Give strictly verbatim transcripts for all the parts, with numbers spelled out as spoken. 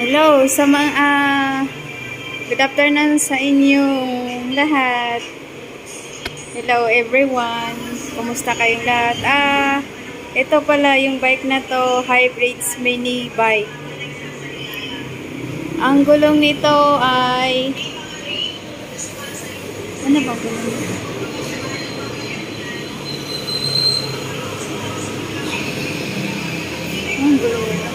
Hello sa mga uh, good afternoon sa inyong lahat. Hello everyone. Kumusta kayong lahat? Ah, ito pala yung bike na to, Hybrids mini bike. Ang gulong nito ay ano ba gulong nito? Ang gulong nito.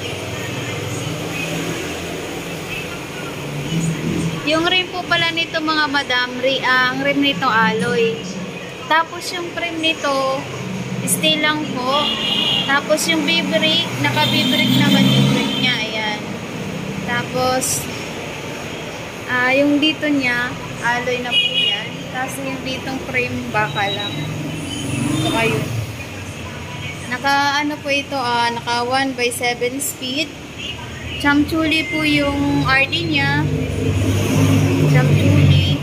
Yung rim po pala nito mga madam, ang rim nito alloy. Tapos yung frame nito, steel lang po. Tapos yung B-brake, naka-B-brake naman yung brake niya. Ayan. Tapos, uh, yung dito niya, alloy na po yan. Tapos yung ditong frame, baka lang. Ito kayo. Naka, ano po ito, uh, naka one by seven speed. Chamchuli po yung R D niya. Chamchuli.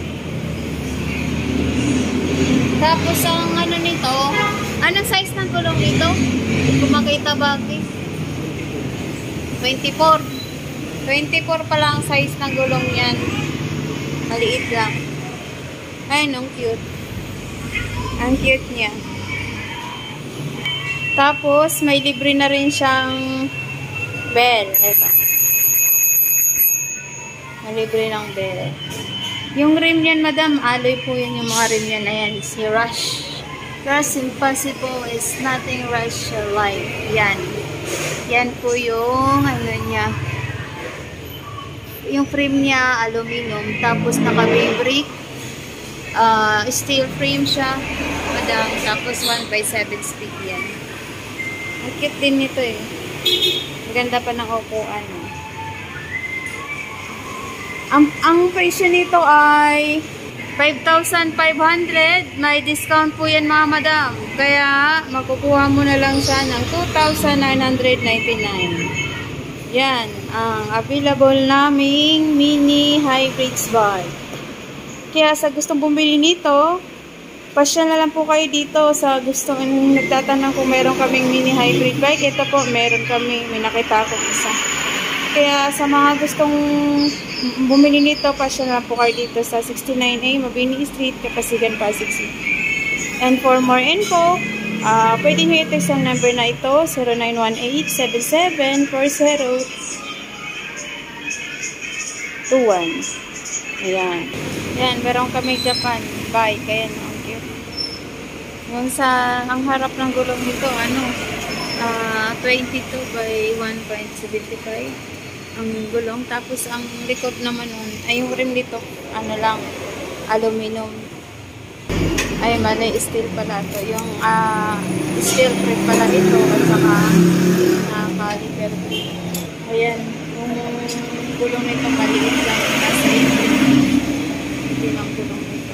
Tapos ang ano nito, anong size ng gulong nito? Kung makita ba? twenty-four. twenty-four pala ang size ng gulong yan. Maliit lang. Ayun, ang cute. Ang cute niya. Tapos, may libre na rin siyang bell. Ito. May libre ng bell. Yung rim yan, madam, alloy po yan yung mga rim yan. Ayan, si Rush. Rush Impossible is nothing rush your life. Yan. Yan po yung ano niya. Yung frame niya, aluminum. Tapos naka-brake. Uh, steel frame siya. Madam. Tapos one by seven speed yan. Ang cute din nito eh. Ganda pa ng upuan. Ang, ang presyo nito ay five thousand five hundred. May discount po yan mga madam. Kaya makukuha mo na lang siya ng two thousand nine hundred ninety-nine. Yan. Ang available naming mini hybrids bike. Kaya sa gustong bumili nito, pasya na lang po kayo dito sa gustong nagtatanong kung meron kaming mini hybrid bike. Ito po, meron kami. May nakita ako isa. Kaya sa mga gustong bumili nito, pasya na lang po kayo dito sa sixty-nine A Mabini Street, Kapasigan, Pasig City. And for more info, uh, pwede nyo i-text ang number na ito, zero nine one eight, seven seven four zero two one. Ayan. Ayan, meron kami Japan bike. Ayan, ang cute. Yung sa, ang harap ng gulong nito, ano, uh, twenty-two by one point seven five ang gulong. Tapos, ang likod naman nun, ay yung rim dito, ano lang, aluminum. Ay, mali, steel pala to. Yung, uh, steel frame pala ito, at saka, uh, caliper. Ayan, yung gulong nito, maliit lang. Nasa ito. Hindi lang gulong nito.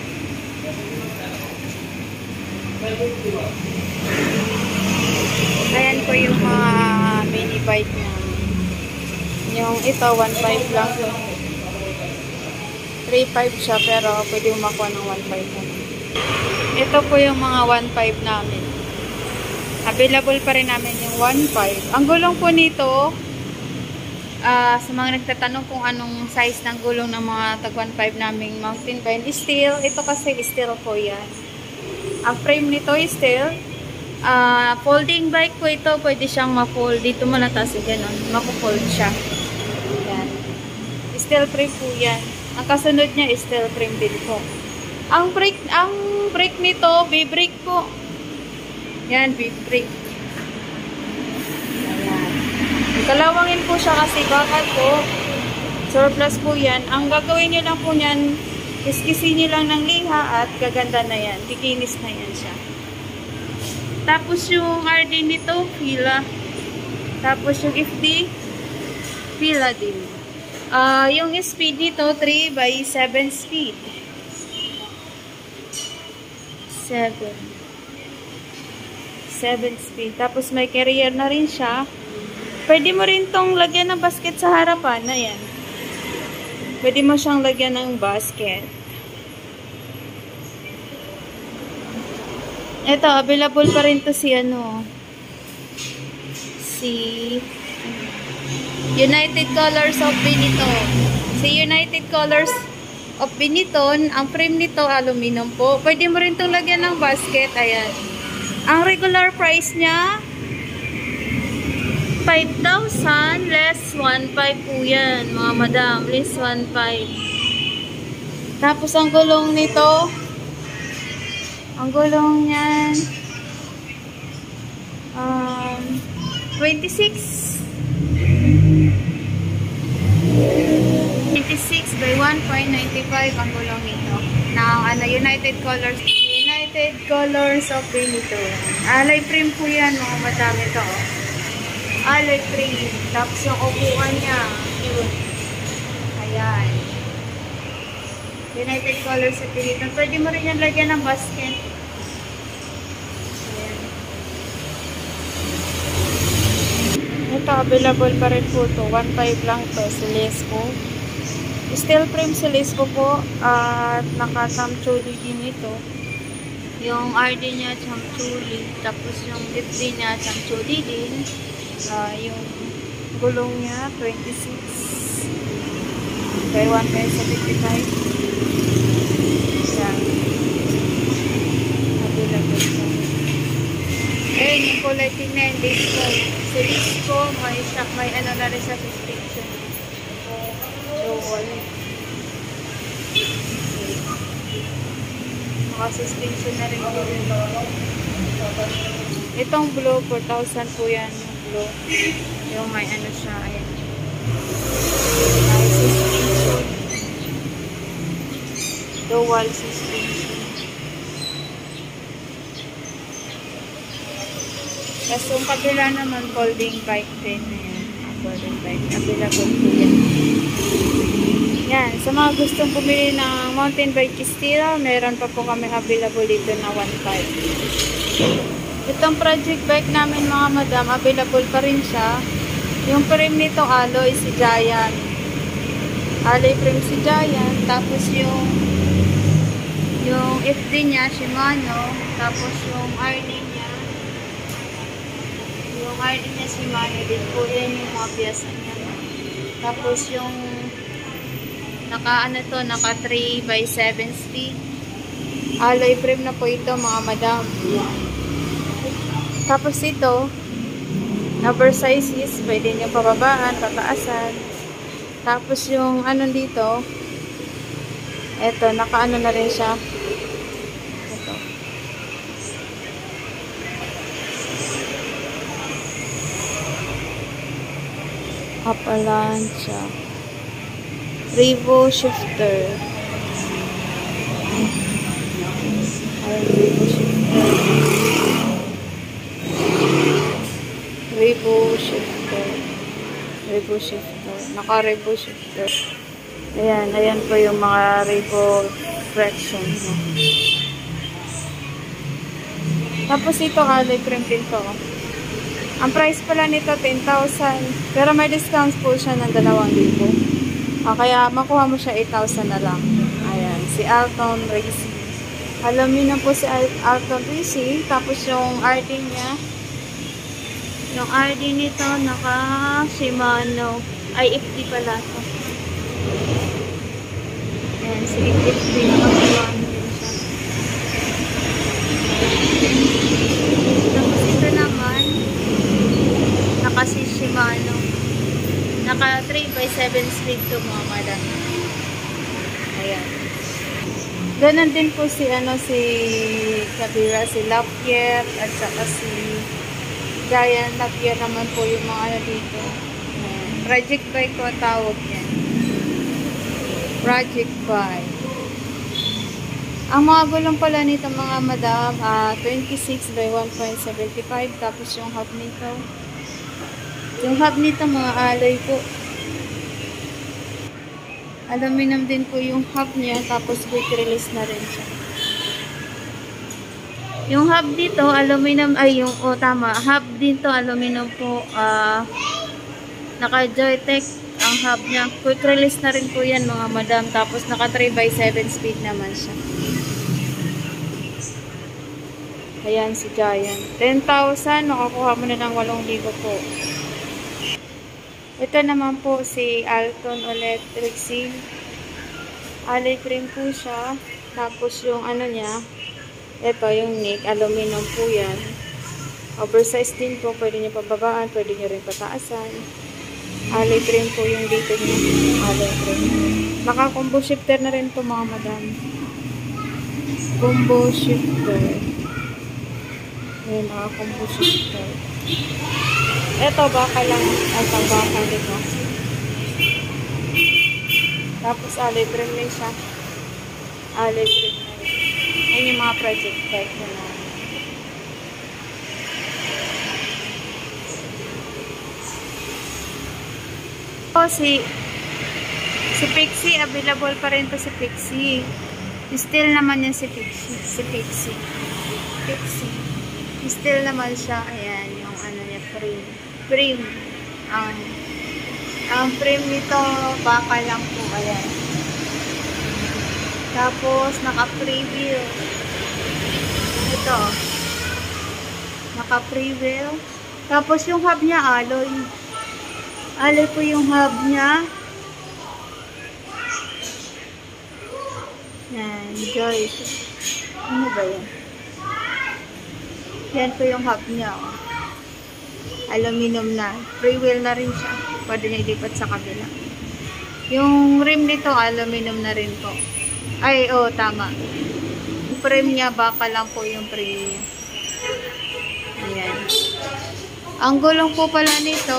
Ayan po yung mga uh, mini bike na. Yung ito, one five lang. three five siya, pero pwede umakuha ng one five lang. Ito po yung mga one five namin. Available pa rin namin yung one five. Ang gulong po nito, uh, sa mga nagtatanong kung anong size ng gulong ng mga tag one five naming mountain bike, steel. Ito kasi steel po yan. Ang frame nito is steel. Uh, folding bike po ito. Pwede siyang ma-fold. Dito mo natas, ganun. Mapo-fold siya. Yan. Steel frame po yan. Ang kasunod niya is steel frame din po. Ang brake, ang brake nito, B-brake po. Yan, B-brake. Ayan. Kalawangin po siya kasi bakal po. Surplus po yan. Ang gagawin niyo lang po niyan, kiskisin niyo lang ng liha at gaganda na yan. Kikinis na yan siya. Tapos yung R D nito, fila. Tapos yung F D, fila din. Uh, yung speed nito, three by seven speed. seven. seven speed. Tapos may carrier na rin siya. Pwede mo rin tong lagyan ng basket sa harapan. Ayan. Pwede mo siyang lagyan ng basket. Ito, available pa rin to si ano. Si United Colors of Benetton. Si United Colors of Benetton, ang frame nito aluminum po. Pwede mo rin itong lagyan ng basket. Ayan. Ang regular price niya, five thousand less one five po yan, mga madam. Less one five. Tapos ang gulong nito, ang gulong niyan, um, twenty-six. twenty-six by one point nine five ang gulong nito. Now, ano, United Colors. United Colors of Benetton. Alloy frame po yan, mga madam. Ito, oh. Alloy frame. Tapos yung upuan niya. Yun. Ayan. United Colors of Benetton. Pwede mo rin yan lagyan ng basket. Ayan. Ito, available pa rin po ito. one five lang to. Celesco. Steel frame Celesco po. At naka-samchuli din ito. Yung R D niya, samchuli. Tapos yung F D niya, samchuli din. Uh, yung gulong niya, twenty-six. By one point seven five. Yan. Available po. Ayun, yung kulay tingnan, disco. Sa disco, may, may ano na rin sa suspension. So, wala. Maka-suspension na rin po rin. Itong blue, four thousand po yan. Yung blue. Yung may ano siya. Ayan. May suspension. Dual suspension. Tapos yung kabila naman, folding bike din. Ayan. Folding bike. Kabila po po yan. Yan, sa mga gustong pumili ng mountain bike steel, meron pa po kami available dito na one five. Itong project bike namin, mga madam, available pa rin siya. Yung frame nito alloy si Giant. Alloy frame si Giant. Tapos yung yung F D niya, Shimano. Tapos yung R D niya. Yung R D niya, Shimano din po. Yan yung mga piyasa niya. Tapos yung naka ano to, naka three by seven speed. Alloy frame na po ito, mga madam. Tapos ito, number sizes, pwede nyo pababaan, pataasan. Tapos yung ano dito, eto, naka ano na rin siya. Ito. Appalancia. Revo shifter. Ayan, Revo shifter. Revo shifter. Revo shifter. Naka-Revo shifter. Ayan, ayan po yung mga Revo fraction. Tapos ito, alloy frame din to. Ang price pala nito, ten thousand. Pero may discount po siya ng dalawang libo. Ah, kaya makuha mo siya eight thousand na lang. Ayan, si Alton Racing. Aluminum po si Al Alton Racing. Tapos yung R D niya, yung R D nito, naka Shimano. Ay, F D pala to. Ayan, si F D naka Shimano din siya. Tapos ito naman, naka si Shimano. Naka three by seven speed to, mga madam. Ayan. Ganon din po si ano si kabira, si Lapierre at saka si Giant. Lapierre naman po yung mga ano dito. Ayan. Project bike ko ang tawag yan. Project bike. Ang mga gulong pala nito, mga madam, uh, twenty-six by one point seven five. Tapos yung hub nito, yung hub nito, mga alloy po. Aluminum din po yung hub niya. Tapos quick release na rin siya. Yung hub dito, aluminum, ay yung, oh tama, hub dito, aluminum po. Uh, naka Joytech ang hub niya. Quick release na rin po yan, mga madam. Tapos naka three by seven speed naman siya. Ayan si Giant. ten thousand, nakakuha mo na ng eight thousand po. Ito naman po si Alton Electric Seal. Alloy frame po siya. Tapos yung ano niya, ito yung neck, aluminum po yan. Oversized din po, pwede nyo pababaan, pwede nyo rin pataasan. Alloy frame po yung dito niya, alloy frame. Naka-combo shifter na rin po mga madam. Combo shifter. Ayan, naka-combo shifter. Ito, baka lang, ay baka dito. Tapos alloy frame rin siya. Alloy frame na rin. Ayan yung mga project bike na na. O, si si Pixie, available pa rin to si Pixie. Still naman yan si Pixie. Si Pixie. Pixie. Still naman siya. Ayan, yung ano niya, frame. Frame. Ang, ang frame nito, baka lang po. Ayan. Tapos, naka-preview. Ito. Naka-preview. Tapos, yung hub niya, alloy. Alloy po yung hub niya. Yan, Joyce. Ano ba yan? Yan po yung hub niya. Oh. Aluminum na. Free wheel na rin siya. Pwede na ilipat sa kabila. Yung rim nito, aluminum na rin po. Ay, oh, tama. Yung frame niya, baka lang po yung frame niya. Ayan. Ang gulong po pala nito,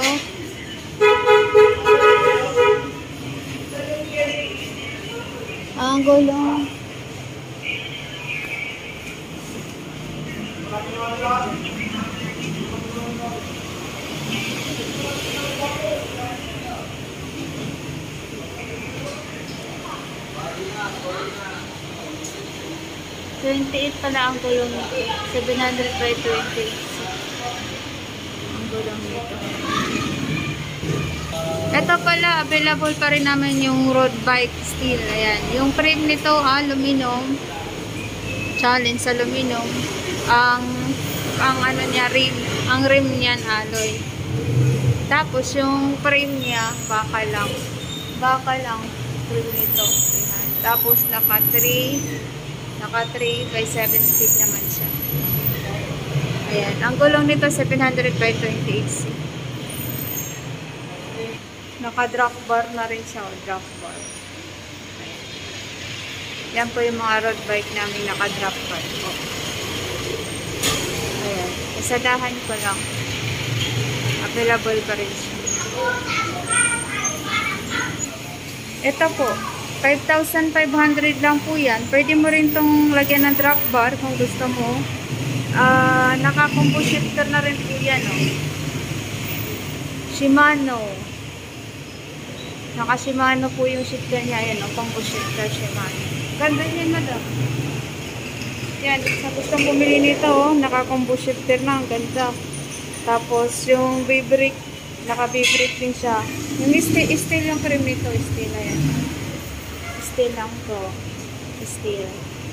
ang gulong twenty-eight pala ang gulong nito. seven hundred by twenty-eight. Ang gulong nito. Ito pala, available pa rin naman yung road bike steel. Ayan. Yung frame nito, aluminum. Challenge aluminum. Ang, ang ano niya, rim. Ang rim niyan, alloy. Tapos, yung frame niya, baka lang. Baka lang, frame nito. Ayan. Tapos, naka three. Naka three by seven speed naman siya. Ayan. Ang gulong nito, seven hundred by twenty-eight C. Naka-drop bar na rin siya, o drop bar. Ayan. Yan po yung mga road bike namin naka-drop bar po. Ayan. Isadahan ko lang. Available pa rin siya. Ito po. five thousand five hundred lang po yan. Pwede mo rin tong lagyan ng drop bar kung gusto mo. Uh, Naka-combo shifter na rin po yan. Oh. Shimano. Naka-Shimano po yung shifter niya. Ayan, o, combo shifter Shimano. Ganda yan, madam. Yan, sa gustong bumili nito, oh, naka-combo shifter na. Ang ganda. Tapos, yung V-brake, naka-V-brake din siya. Yung steel, steel yung frame nito. Steel na yan. Steel lang to. Steel.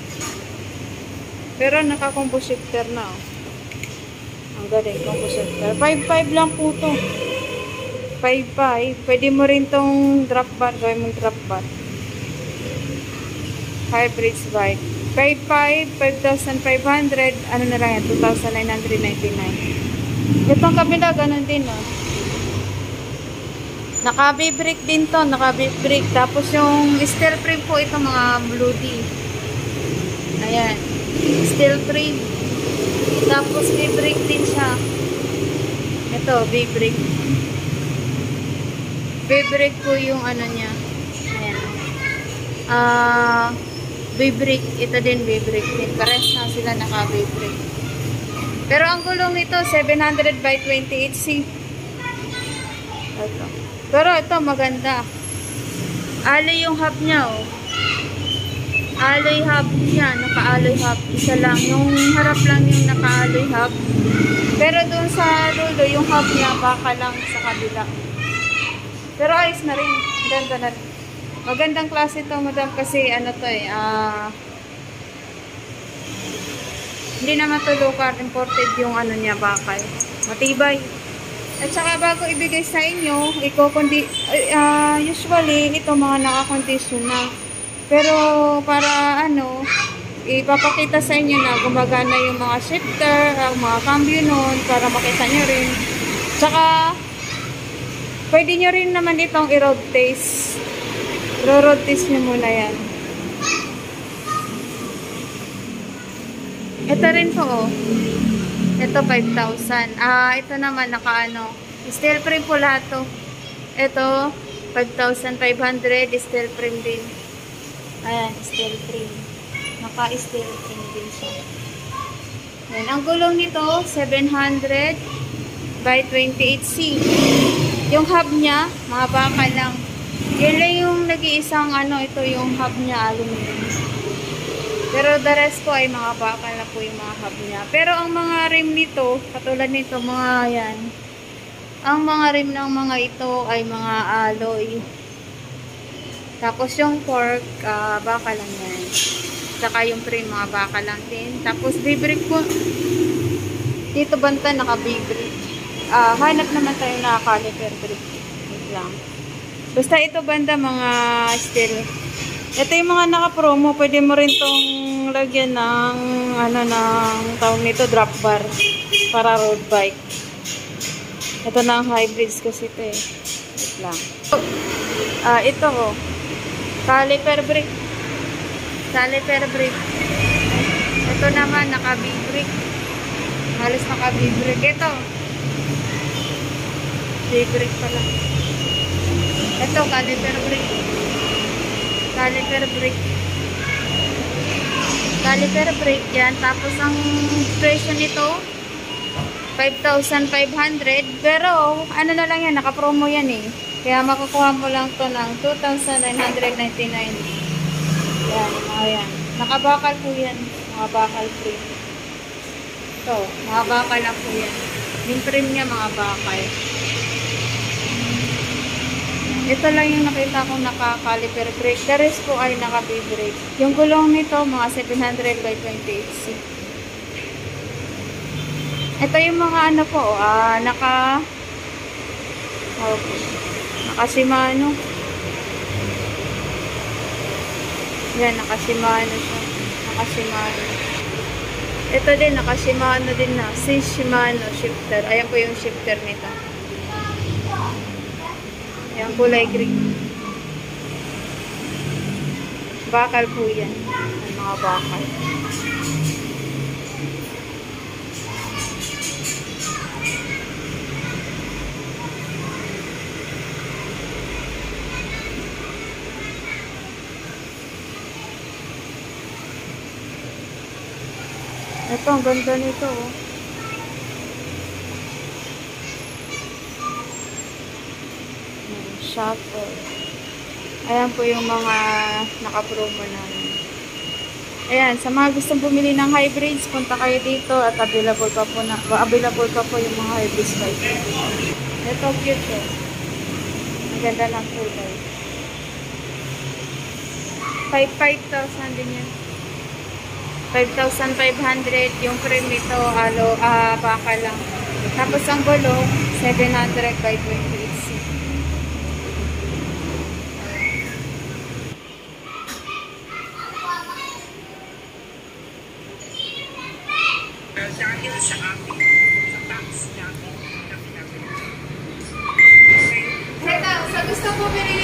Pero, naka-combo shifter na, oh. Ang galing, combo shifter. five five lang po to. five five. Pwede mo rin tong drop bar. Gawin mong drop bar. Hybrid bike. five five. five thousand five hundred. Ano na lang yan? two thousand nine hundred ninety-nine. Itong kabila, ganun din, oh. Naka-V-brake din to. Naka-V-brake. Tapos yung steel frame po, ito mga Blue D. Ayan. Steel frame. Tapos V-brake din siya. Ito, V-brake. V-brake po yung ano niya. Ayan. Ah, uh, V-brake. Ito din V-brake din. Pares na sila naka-V-brake. Pero ang gulong nito, seven hundred by twenty-eight C. Ito. Pero ito, maganda. Alloy yung hub niya, oh. Alloy hub niya. Naka-alloy hub. Isa lang. Yung harap lang yung naka-alloy hub. Pero dun sa dulo, yung hub niya, baka lang sa kabila. Pero ayos na rin. Ganda na rin. Magandang klase ito, madam, kasi ano to eh, ah, uh, hindi naman to local, imported yung ano niya, bakal. Matibay. At saka bago ibigay sa inyo, iko-condi uh, usually ito mga naka-condition na. Pero para ano, ipapakita sa inyo na gumagana yung mga shifter, ang mga cambio nun, para makita nyo rin. Tsaka, pwede nyo rin naman itong i-road test. I-road test nyo muna yan. Ito rin po, oh. Ito, five thousand. Ah, ito naman, naka-ano. Steel frame po lahat to. Ito, five thousand five hundred. Steel frame din. Ayan, steel frame. Naka-steel frame din siya. Ayan, ang gulong nito, seven hundred by twenty-eight C. Yung hub niya, mga baka lang. Yan lang yung nag-iisang, ano, ito yung hub niya, aluminum. Pero the rest po ay mga bakal na po yung mga hub niya. Pero ang mga rim nito, katulad nito, mga yan. Ang mga rim ng mga ito ay mga alloy. Tapos yung fork, uh, bakal lang yan. Saka yung frame, mga bakal lang din. Tapos B-brake po. Dito banta, naka B-brake. Uh, hanap naman tayo na caliper brake. Wait lang. Basta ito banda, mga steel. Ito yung mga naka-promo, pwede mo rin tong lagyan ng ano ng tawag nito, drop bar para road bike. Ito na ang hybrids kasi ito eh. Wait lang. Ah, uh, ito oh. Caliper brake. Caliper brake. Ito naman naka-B-brake. Halos naka-B-brake ito. B-brake pala. Ito caliper brake. Caliper brake. Caliper brake yan. Tapos ang presyo nito five thousand five hundred. Pero ano na lang yan, naka-promo yan eh. Kaya makukuha mo lang to ng two thousand nine hundred ninety-nine. Yan, mga yan. Nakabakal po yan. Mga bakal frame. Ito, mga bakal lang po yan. Yung frame niya mga bakal. Ito lang yung nakita kong naka-caliper brake. The rest po ay naka-B-brake. Yung gulong nito, mga seven hundred by twenty-eight C. Ito yung mga ano po, ah, naka okay. Naka-Shimano. Yan, naka-Shimano siya. Naka-Shimano. Ito din, naka-Shimano din na. Si Shimano shifter. Ayan po yung shifter nito. Ayan, kulay green. Bakal po yan. Ang mga bakal. Ito, ang ganda nito, oh. Shuffle. Ayan po yung mga naka-promo namin. Ayan, sa mga gustong bumili ng hybrids, punta kayo dito at available pa po na, available pa po yung mga hybrids pa ito. Ito, cute eh. Ang ganda ng kulay. five thousand din yan. five thousand five hundred yung frame nito, alo, ah, baka lang. Tapos ang gulong, seven hundred by twenty-eight C. Dahil sa ating sa tax natin. Teka, sa gusto ko bili